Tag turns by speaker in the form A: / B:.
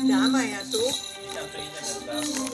A: Tama, ja tu.
B: Hindi tam to ilan na ba?